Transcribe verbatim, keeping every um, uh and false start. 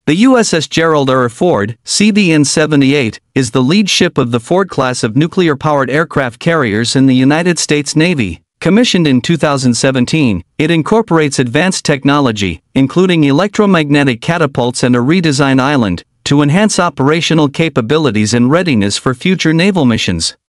The U S S Gerald or Ford, C V N seventy-eight, is the lead ship of the Ford class of nuclear-powered aircraft carriers in the United States Navy. Commissioned in two thousand seventeen, it incorporates advanced technology, including electromagnetic catapults and a redesigned island, to enhance operational capabilities and readiness for future naval missions.